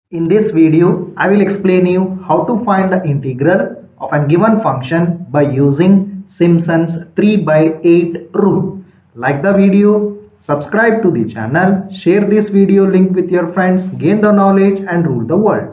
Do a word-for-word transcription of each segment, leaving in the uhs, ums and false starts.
In this video, I will explain you how to find the integral of a given function by using Simpson's three by eight rule. Like the video, subscribe to the channel, share this video link with your friends, gain the knowledge and rule the world.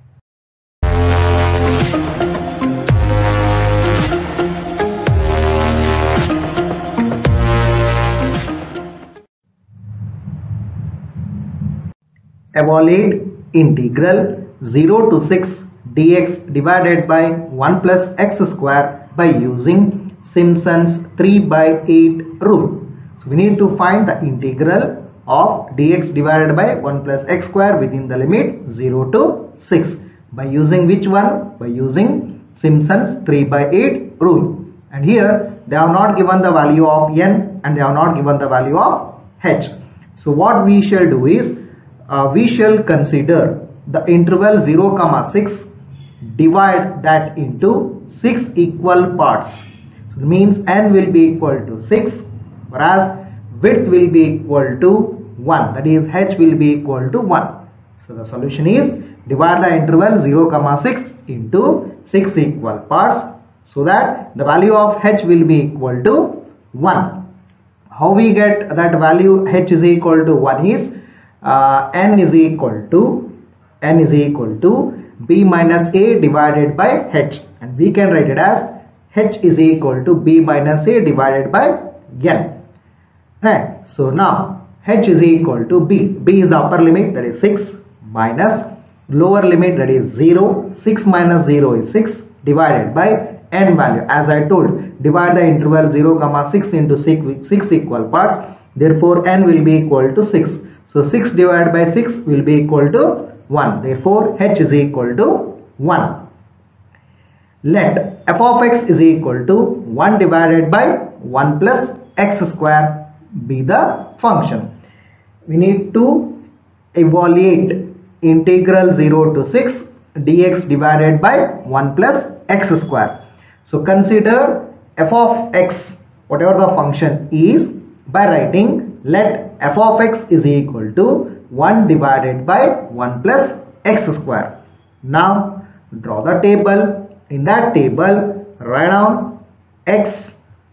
Evaluate integral zero to six dx divided by one plus x square by using Simpson's three by eight rule. So we need to find the integral of dx divided by one plus x square within the limit zero to six by using which one? By using Simpson's three by eight rule. And here they have not given the value of n and they have not given the value of h. So what we shall do is Uh, we shall consider the interval zero comma six, divide that into six equal parts. So it means n will be equal to six, whereas width will be equal to one, that is h will be equal to one. So the solution is divide the interval zero comma six into six equal parts so that the value of h will be equal to one. How we get that value h is equal to one is Uh, n is equal to n is equal to b minus a divided by h, and we can write it as h is equal to b minus a divided by n. Right. So now h is equal to b. B is the upper limit, that is six, minus lower limit, that is zero. six minus zero is six divided by n value. As I told, divide the interval zero comma six into six, six equal parts. Therefore n will be equal to six. So six divided by six will be equal to one. Therefore h is equal to one. Let f of x is equal to one divided by one plus x square be the function. We need to evaluate integral zero to six dx divided by one plus x square. So consider f of x, whatever the function is, by writing let f of x is equal to one divided by one plus x square. Now draw the table. In that table write down x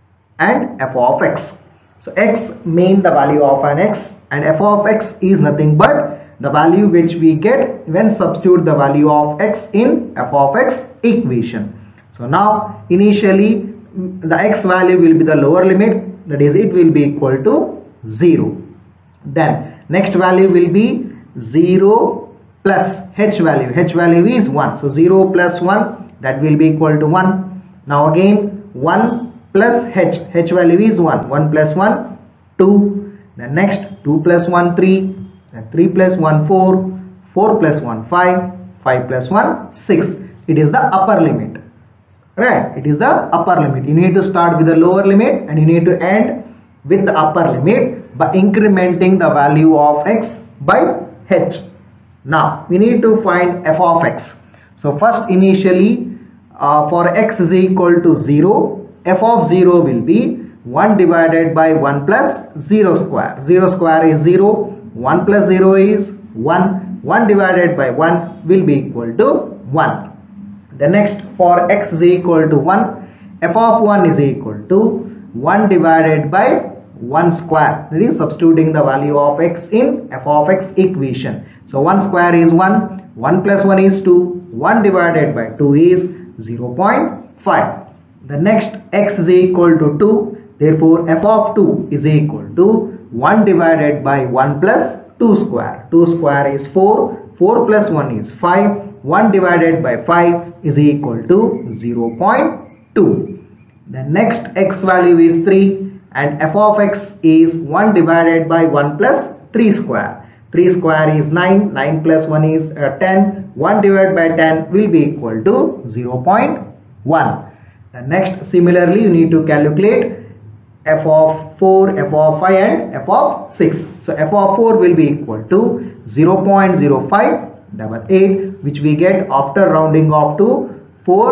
and f of x. So x means the value of an x and f of x is nothing but the value which we get when substitute the value of x in f of x equation. So now initially the x value will be the lower limit, that is it will be equal to zero. Then next value will be zero plus h value. H value is one. So zero plus one, that will be equal to one. Now again one plus h. H value is one. one plus one, two. Then next two plus one, three. Then three plus one, four. four plus one, five. five plus one, six. It is the upper limit. Right? It is the upper limit. You need to start with the lower limit and you need to end with the upper limit by incrementing the value of x by h. Now we need to find f of x. So first initially uh, for x is equal to zero, f of zero will be one divided by one plus zero square. zero square is zero, one plus zero is one, one divided by one will be equal to one. The next for x is equal to one, f of one is equal to one divided by one square, that is substituting the value of x in f of x equation. So one square is one, one plus one is two, one divided by two is zero point five. The next x is equal to two, therefore f of two is equal to one divided by one plus two square. two square is four, four plus one is five, one divided by five is equal to zero point two. The next x value is three and f of x is one divided by one plus three square. three square is nine, nine plus one is uh, ten, one divided by ten will be equal to zero point one. The next similarly you need to calculate f of four, f of five and f of six. So f of four will be equal to zero point zero five eight eight, which we get after rounding off to four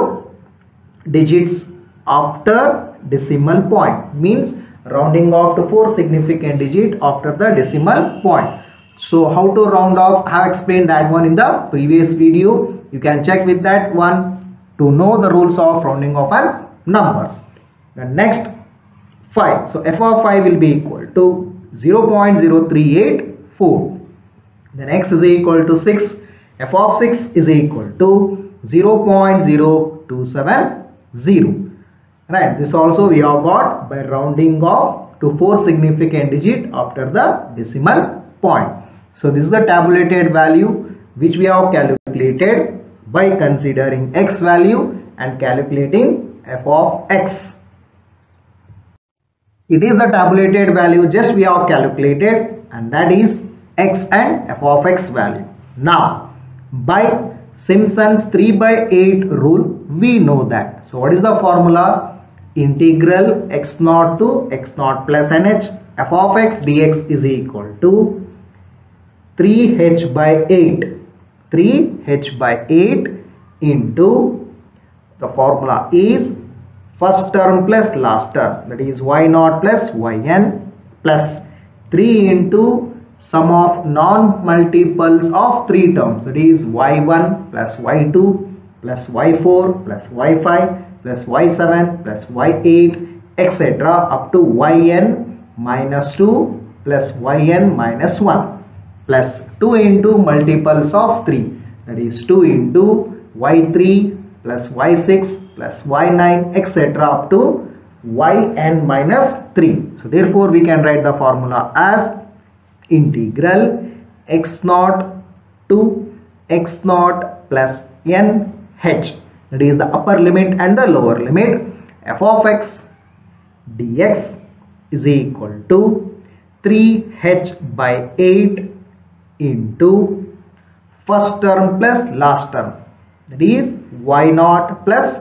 digits after decimal point, means rounding off to four significant digit after the decimal point. So how to round off, I have explained that one in the previous video. You can check with that one to know the rules of rounding off and numbers. The next five. So f of five will be equal to zero point zero three eight four. Then x is equal to six. F of six is equal to zero point zero two seven zero. Right. This also we have got by rounding off to four significant digit after the decimal point. So this is the tabulated value which we have calculated by considering x value and calculating f of x. It is the tabulated value just we have calculated, and that is x and f of x value. Now by Simpson's three by eight rule we know that. So what is the formula? Integral x naught to x naught plus nh f of x dx is equal to three h by eight. three h by eight into the formula is first term plus last term, that is y naught plus yn, plus three into sum of non-multiples of three terms, that is y one plus y two plus y four plus y five plus y seven plus y eight, etc. up to yn minus two plus yn minus one, plus two into multiples of three, that is two into y three plus y six plus y nine, etc. up to yn minus three. So therefore we can write the formula as integral x naught to x naught plus nh, that is the upper limit and the lower limit, f of x dx is equal to three h by eight into first term plus last term, that is y naught plus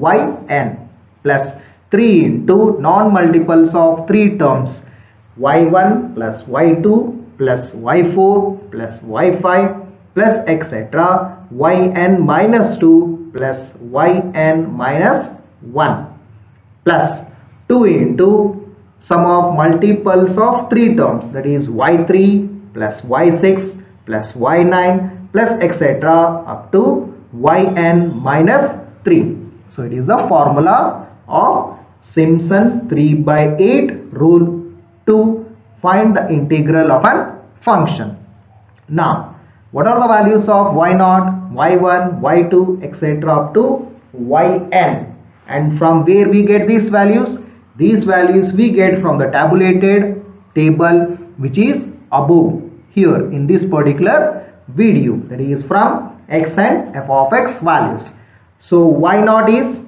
yn, plus three into non-multiples of three terms, y one plus y two plus y four plus y five plus etc. yn minus two plus yn minus one, plus two into sum of multiples of three terms, that is y three plus y six plus y nine plus etc. up to yn minus three. So it is the formula of Simpson's three by eight rule to find the integral of a function. Now what are the values of y naught, y one, y two, etc. up to yn, and from where we get these values? These values we get from the tabulated table which is above here in this particular video, that is from x and f of x values. So y naught is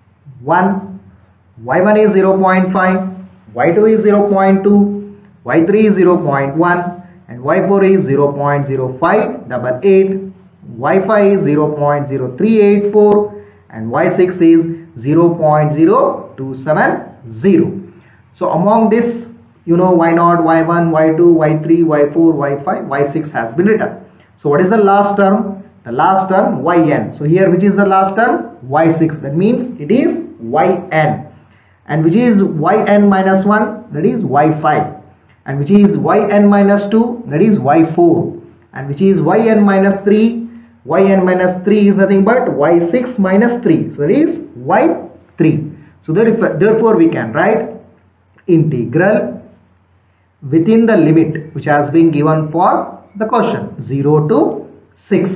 one, y one is zero point five, y two is zero point two, y three is zero point one, and y four is zero point zero five eight eight, y five is zero point zero three eight four, and y six is zero point zero two seven zero. So among this, you know, y naught, y one, y two, y three, y four, y five, y six has been written. So what is the last term? The last term yn. So here which is the last term? y six. That means it is yn. And which is yn minus one? That is y five. And which is yn minus two? That is y four. And which is yn minus three? Yn minus three is nothing but y six minus three. So that is y three. So therefore we can write integral within the limit which has been given for the question, zero to six,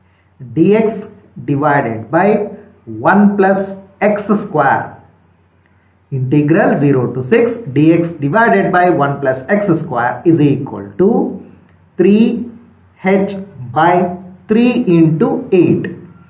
dx divided by one plus x square. Integral zero to six dx divided by one plus x square is equal to three h by three into eight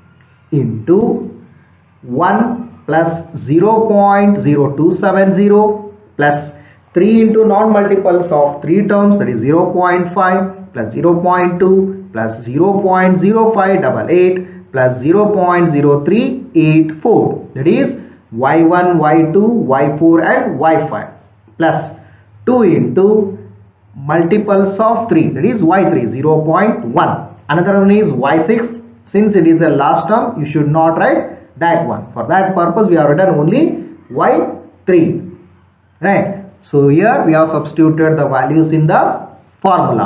into one plus zero point zero two seven zero plus three into non-multiples of three terms, that is zero point five plus zero point two plus zero point zero five eight eight plus zero point zero three eight four, that is y one, y two, y four and y five, plus two into multiples of three, that is y three, zero point one. Another one is y six. Since it is the last term, you should not write that one. For that purpose, we have written only y three. Right. So here we have substituted the values in the formula.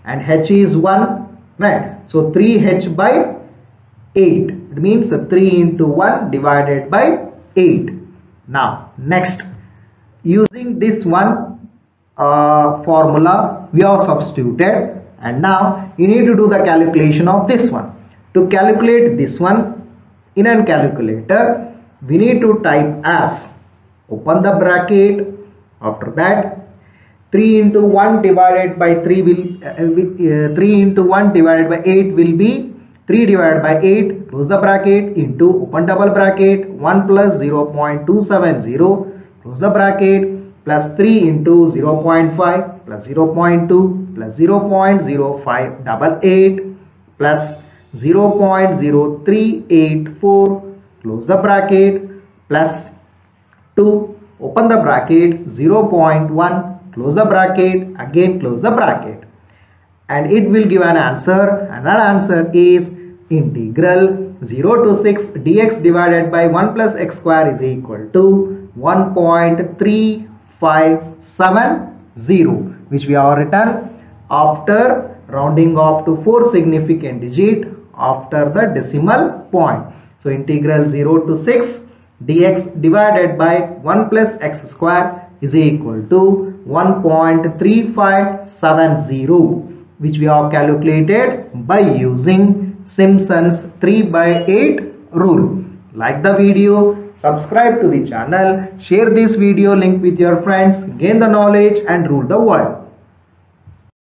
and h is one, right? So three h by eight, it means three into one divided by eight. Now next, using this one uh, formula we have substituted, and now you need to do the calculation of this one. To calculate this one in a calculator, we need to type as, open the bracket, after that three into one divided by three will uh, uh, three into one divided by eight will be three divided by eight, close the bracket, into, open double bracket, one plus zero point two seven zero, close the bracket, plus three into zero point five plus zero point two plus zero point zero five eight eight plus zero point zero three eight four, close the bracket, plus two, open the bracket, zero point one, close the bracket, again close the bracket, and it will give an answer, and that answer is integral zero to six dx divided by one plus x square is equal to one point three five seven zero, which we have written after rounding off to four significant digit after the decimal point. So integral zero to six dx divided by one plus x square is equal to one point three five seven zero, which we have calculated by using Simpson's three by eight rule. Like the video, subscribe to the channel, share this video link with your friends, gain the knowledge and rule the world.